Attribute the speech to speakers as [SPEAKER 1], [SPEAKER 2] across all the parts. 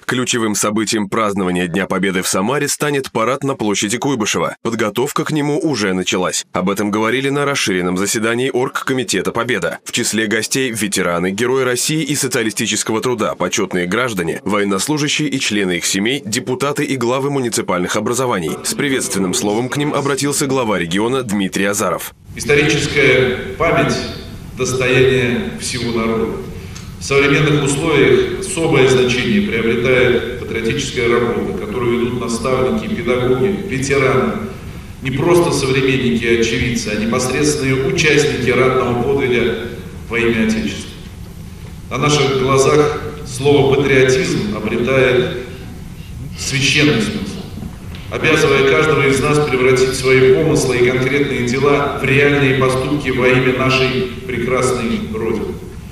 [SPEAKER 1] Ключевым событием празднования Дня Победы в Самаре станет парад на площади Куйбышева. Подготовка к нему уже началась. Об этом говорили на расширенном заседании Оргкомитета «Победа». В числе гостей – ветераны, герои России и социалистического труда, почетные граждане, военнослужащие и члены их семей, депутаты и главы муниципальных образований. С приветственным словом к ним обратился глава региона Дмитрий Азаров.
[SPEAKER 2] Историческая память – достояние всего народа. В современных условиях особое значение приобретает патриотическая работа, которую ведут наставники, педагоги, ветераны. Не просто современники и очевидцы, а непосредственные участники ратного подвига во имя Отечества. На наших глазах слово «патриотизм» обретает священный смысл, обязывая каждого из нас превратить свои помыслы и конкретные дела в реальные поступки во имя нашей прекрасной Родины.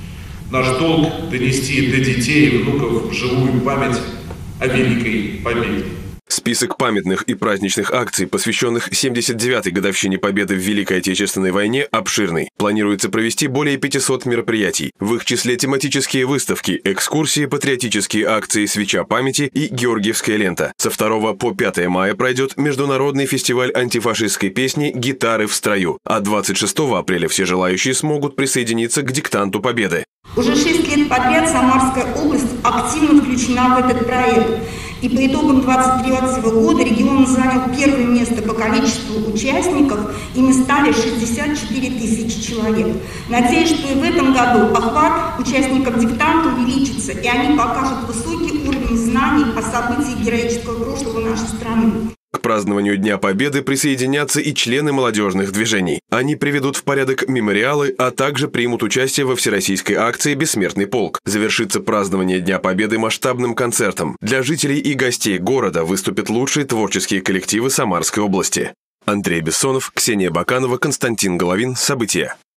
[SPEAKER 2] Наш долг – донести до детей и внуков живую память о Великой Победе.
[SPEAKER 1] Список памятных и праздничных акций, посвященных 79-й годовщине Победы в Великой Отечественной войне, обширный. Планируется провести более 500 мероприятий. В их числе тематические выставки, экскурсии, патриотические акции «Свеча памяти» и «Георгиевская лента». Со 2 по 5 мая пройдет международный фестиваль антифашистской песни «Гитары в строю», а 26 апреля все желающие смогут присоединиться к диктанту Победы.
[SPEAKER 3] Уже 6 лет подряд Самарская область активно включена в этот проект. И по итогам 2023 года регион занял первое место по количеству участников, ими стали 64 тысячи человек. Надеюсь, что и в этом году охват участников диктанта увеличится, и они покажут высокий уровень знаний о событиях героического прошлого нашей страны.
[SPEAKER 1] К празднованию Дня Победы присоединятся и члены молодежных движений. Они приведут в порядок мемориалы, а также примут участие во всероссийской акции «Бессмертный полк». Завершится празднование Дня Победы масштабным концертом. Для жителей и гостей города выступят лучшие творческие коллективы Самарской области. Андрей Бессонов, Ксения Баканова, Константин Головин. События.